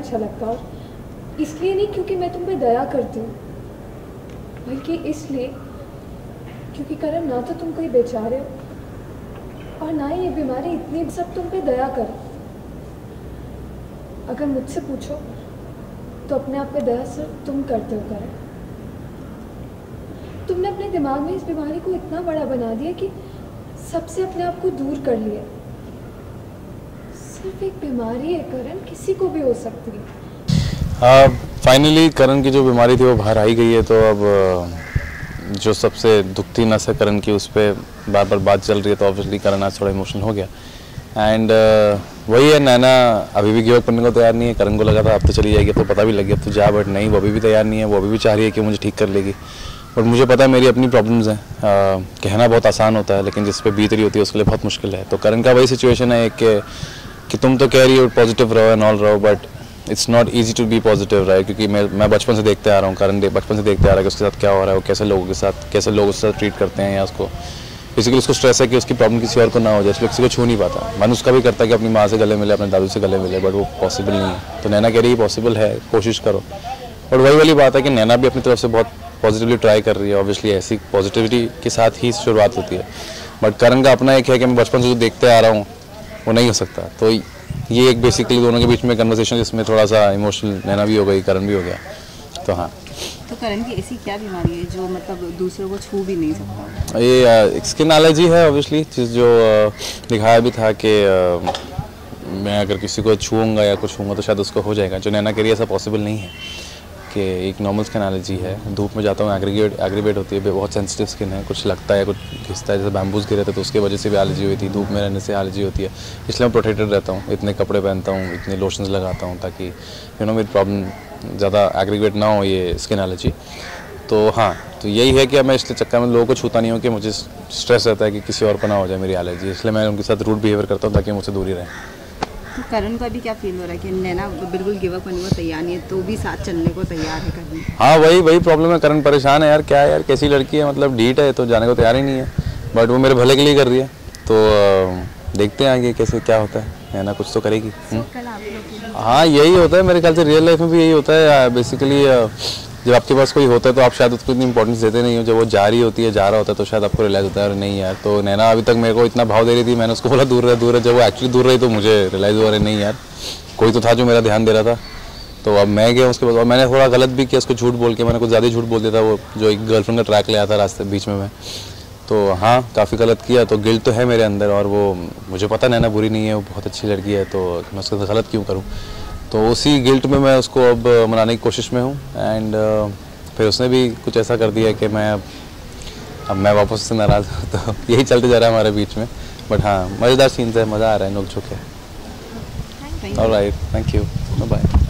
अच्छा लगता। और इसलिए नहीं क्योंकि मैं तुम पे दया करती हूँ, बल्कि इसलिए क्योंकि करण ना तो तुम कोई बेचारे हो और ना ही ये बीमारी इतनी सब तुम पे दया करे। अगर मुझसे पूछो तो अपने आप पे दया सिर्फ तुम करते हो करण। तुमने अपने दिमाग में इस बीमारी को इतना बड़ा बना दिया कि सबसे अपने आप को दूर कर लिया। सिर्फ एक बीमारी है करण, किसी को भी हो सकती है। फाइनली करण की जो बीमारी थी वो बाहर आई गई है, तो अब जो सबसे दुखती नस है करण की उस पर बार बार बात चल रही है, तो ऑब्वियसली करण आज थोड़ा इमोशनल हो गया। एंड वही है, नैना अभी भी गिव अप करने को तैयार नहीं है। करण को लगा था अब तो चली जाएगी, तो पता भी लग गया तो जा, बट नहीं, वो अभी भी तैयार नहीं है। वो अभी भी चाह रही है कि मुझे ठीक कर लेगी, बट मुझे पता है मेरी अपनी प्रॉब्लम्स हैं। कहना बहुत आसान होता है, लेकिन जिस पे बीत रही होती है उसके लिए बहुत मुश्किल है। तो करण का वही सिचुएशन है कि तुम तो कह रही हो पॉजिटिव रहो एंड ऑल रहो, but it's not easy to be positive, right? क्योंकि मैं बचपन से देखते आ रहा हूँ, करण बचपन से देखते आ रहा है कि उसके साथ क्या हो रहा है, वो कैसे लोग उसके साथ ट्रीट करते हैं, या उसको बेसिकली उसको स्ट्रेस है कि उसकी प्रॉब्लम किसी और को ना हो जाए, इसलिए किसी को छू नहीं पाता। मन उसका भी करता है कि अपनी माँ से गले मिले, अपने दादू से गले मिले, बट वो पॉसिबल नहीं है। तो नैना कह रही है पॉसिबल है, कोशिश करो। और वही वाली बात है कि नैना भी अपनी तरफ से बहुत पॉजिटिवली ट्राई कर रही है। ऑब्वियसली ऐसी पॉजिटिविटी के साथ ही शुरुआत होती है, बट करण का अपना एक है कि मैं बचपन से जो देखते आ रहा हूँ वो नहीं हो सकता। तो ये एक बेसिकली दोनों के बीच में कन्वर्सेशन जिसमें थोड़ा सा इमोशनल नैना भी हो गई, करण भी हो गया। तो हाँ, तो करण की ऐसी क्या बीमारी है जो मतलब दूसरों को छू भी नहीं सकता? ये स्किन एलर्जी है ऑब्वियसली, जो दिखाया भी था कि मैं अगर किसी को छूऊंगा या कुछ छूँगा तो शायद उसको हो जाएगा। जो नैना कह रही है ऐसा पॉसिबल नहीं है, कि एक नॉर्मल स्किन एलर्जी है। धूप में जाता हूँ एग्रीवेट होती है, बहुत सेंसिटिव स्किन है, कुछ लगता है, कुछ घिसता है, जैसे बैम्बूज गिरे थे तो उसकी वजह से भी एलर्जी हुई थी। धूप में रहने से एलर्जी होती है, इसलिए मैं प्रोटेक्टेड रहता हूँ, इतने कपड़े पहनता हूँ, इतने लोशंस लगाता हूँ, ताकि मेरी प्रॉब्लम ज़्यादा एग्रीवेट ना हो, ये स्किन एलर्जी। तो हाँ, तो यही है कि मैं इसलिए चक्कर में लोगों को छूता नहीं हूँ कि मुझे स्ट्रेस रहता है कि किसी और को ना हो जाए मेरी एलर्जी, इसलिए मैं उनके साथ रूड बिहेवियर करता हूँ ताकि मुझसे दूरी रहे। तो करण को अभी क्या फील हो रहा है कि नैना बिल्कुल गिव अप करने को तैयार नहीं है, तो भी साथ चलने को तैयार है करण? हाँ, वही प्रॉब्लम है। करण परेशान है यार, क्या है यार, कैसी लड़की है, मतलब ढीठ है तो जाने को तैयार ही नहीं है, बट वो मेरे भले के लिए कर रही है। तो देखते हैं आगे कैसे क्या होता है, नैना कुछ तो करेगी। हाँ, यही होता है मेरे ख्याल से, रियल लाइफ में भी यही होता है बेसिकली। जब आपके पास कोई होता है तो आप शायद उसको इतनी इंपॉर्टेंस देते नहीं हो, जब वो जा रही होती है, जा रहा होता है, तो शायद आपको रियलाइज़ होता है और नहीं यार। तो नैना अभी तक मेरे को इतना भाव दे रही थी, मैंने उसको बोला दूर रहे। जब वो एक्चुअली दूर रही तो मुझे रियलाइज़ हुआ, नहीं यार, कोई तो था जो मेरा ध्यान दे रहा था। तो अब मैं गया उसके बाद, और मैंने थोड़ा गलत भी किया, उसको झूठ बोल के, मैंने कुछ ज़्यादा झूठ बोल दिया था। वो जो एक गर्लफ्रेंड का ट्रैक ले आया था रास्ते बीच में मैं, तो हाँ, काफ़ी गलत किया। तो गिल्ट तो है मेरे अंदर, और वो मुझे पता नैना बुरी नहीं है, वो बहुत अच्छी लड़की है, तो मैं उसके साथ गलत क्यों करूँ। तो उसी गिल्ट में मैं उसको अब मनाने की कोशिश में हूँ। एंड फिर उसने भी कुछ ऐसा कर दिया कि अब मैं वापस से नाराज़ हूँ। तो यही चलते जा रहा है हमारे बीच में, बट हाँ, मज़ेदार सीन्स है, मज़ा आ रहा है, नोक झोंक है। Alright, thank you, bye.